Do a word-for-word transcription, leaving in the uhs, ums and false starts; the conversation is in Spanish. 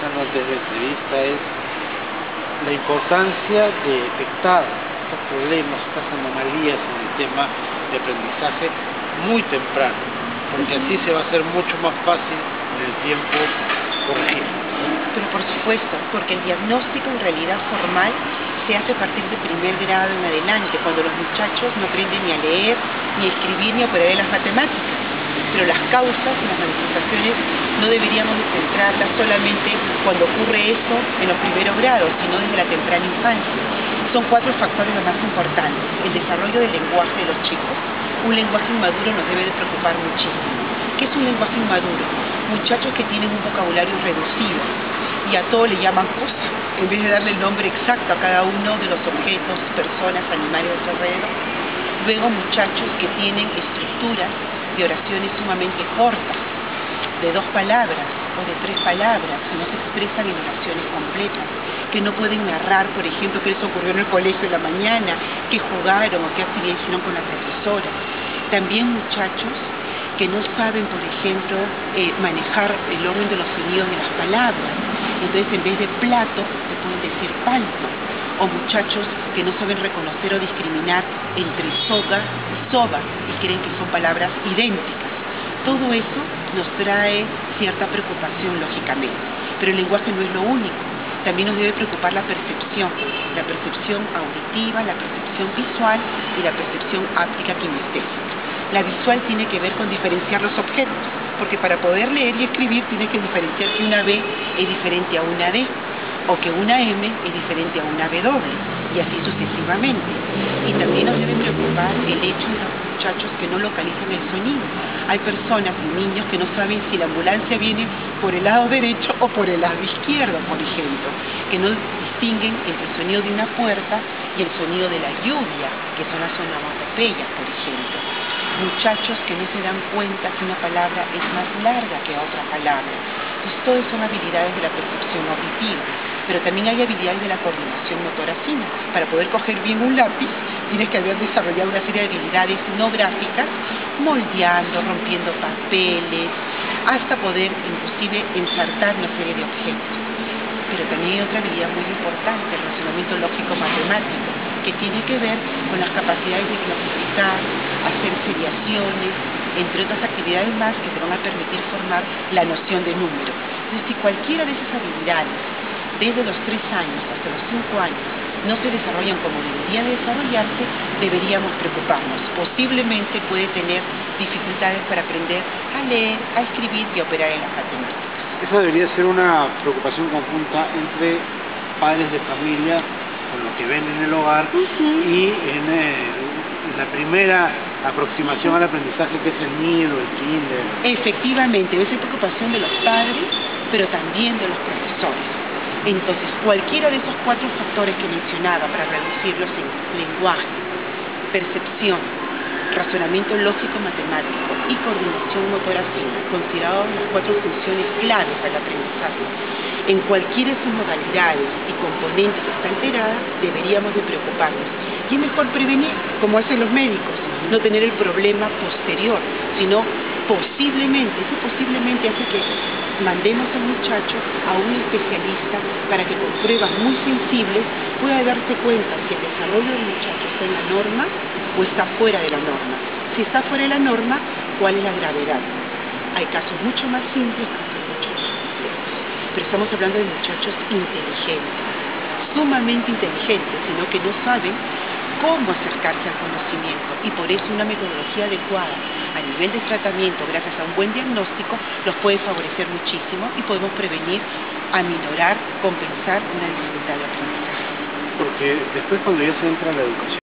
conversando antes de la entrevista es la importancia de detectar estos problemas, estas anomalías en el tema de aprendizaje muy temprano, porque así se va a hacer mucho más fácil en el tiempo corregir. Pero por supuesto, porque el diagnóstico en realidad formal se hace a partir de primer grado en adelante, cuando los muchachos no aprenden ni a leer, ni a escribir, ni a operar en las matemáticas. Pero las causas y las manifestaciones no deberíamos de centrarlas solamente cuando ocurre eso en los primeros grados, sino desde la temprana infancia. Son cuatro factores los más importantes. El desarrollo del lenguaje de los chicos. Un lenguaje inmaduro nos debe de preocupar muchísimo. ¿Qué es un lenguaje inmaduro? Muchachos que tienen un vocabulario reducido y a todo le llaman cosa, en vez de darle el nombre exacto a cada uno de los objetos, personas, animales de su alrededor. Luego muchachos que tienen estructuras de oraciones sumamente cortas, de dos palabras o de tres palabras, que no se expresan en oraciones completas, que no pueden narrar, por ejemplo, qué les ocurrió en el colegio en la mañana, qué jugaron o qué actividad hicieron con la profesora. También muchachos que no saben, por ejemplo, eh, manejar el orden de los sonidos de las palabras. Entonces, en vez de plato, te pueden decir palto. O muchachos que no saben reconocer o discriminar entre soga y soba y creen que son palabras idénticas. Todo eso nos trae cierta preocupación, lógicamente. Pero el lenguaje no es lo único. También nos debe preocupar la percepción, la percepción auditiva, la percepción visual y la percepción áptica kinestésica. La visual tiene que ver con diferenciar los objetos, porque para poder leer y escribir tiene que diferenciar que una B es diferente a una D, o que una M es diferente a una W, y así sucesivamente. Y también nos debe preocupar el hecho de los muchachos que no localizan el sonido. Hay personas y niños que no saben si la ambulancia viene por el lado derecho o por el lado izquierdo, por ejemplo, que no distinguen entre el sonido de una puerta y el sonido de la lluvia, que son las onomatopeyas, por ejemplo. Muchachos que no se dan cuenta que una palabra es más larga que otra palabra. Entonces, todas son habilidades de la percepción auditiva, pero también hay habilidades de la coordinación motora fina. Para poder coger bien un lápiz, tienes que haber desarrollado una serie de habilidades no gráficas, moldeando, rompiendo papeles, hasta poder inclusive ensartar una serie de objetos. Pero también hay otra habilidad muy importante, el razonamiento lógico-matemático, que tiene que ver con las capacidades de clasificar, hacer seriaciones, entre otras actividades más que te van a permitir formar la noción de número. Entonces, si cualquiera de esas habilidades, desde los tres años hasta los cinco años, no se desarrollan como deberían desarrollarse, deberíamos preocuparnos. Posiblemente puede tener dificultades para aprender a leer, a escribir y a operar en las matemáticas. Esa debería ser una preocupación conjunta entre padres de familia con lo que ven en el hogar uh-huh. y en, eh, en la primera aproximación al aprendizaje que es el nido, el kinder. Efectivamente, esa es preocupación de los padres, pero también de los profesores. Entonces, cualquiera de esos cuatro factores que mencionaba para reducirlos en lenguaje, percepción, razonamiento lógico-matemático y coordinación motora fina, considerados las cuatro funciones claves al aprendizaje. En cualquiera de sus modalidades y componentes que está alterada, deberíamos de preocuparnos. Y es mejor prevenir, como hacen los médicos, no tener el problema posterior, sino posiblemente, ese posiblemente hace que mandemos al muchacho a un especialista para que con pruebas muy sensibles pueda darse cuenta si el desarrollo del muchacho está en la norma o está fuera de la norma. Si está fuera de la norma, ¿cuál es la gravedad? Hay casos mucho más simples, casos mucho más complejos. Pero estamos hablando de muchachos inteligentes, sumamente inteligentes, sino que no saben cómo acercarse al conocimiento, y por eso una metodología adecuada a nivel de tratamiento, gracias a un buen diagnóstico, los puede favorecer muchísimo y podemos prevenir, aminorar, compensar una dificultad de aprendizaje. Porque después, cuando ya se entra a la educación